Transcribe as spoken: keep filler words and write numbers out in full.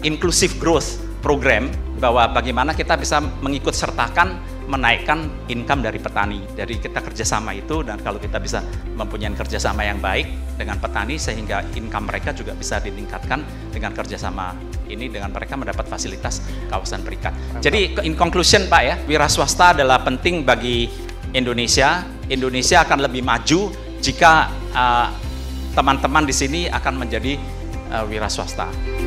inclusive growth program, bahwa bagaimana kita bisa mengikut sertakan menaikkan income dari petani. Dari kita kerjasama itu, dan kalau kita bisa mempunyai kerjasama yang baik dengan petani sehingga income mereka juga bisa ditingkatkan dengan kerjasama ini, dengan mereka mendapat fasilitas kawasan berikat. Jadi in conclusion Pak ya, wira swasta adalah penting bagi Indonesia. Indonesia akan lebih maju jika teman-teman uh, di sini akan menjadi uh, wira swasta.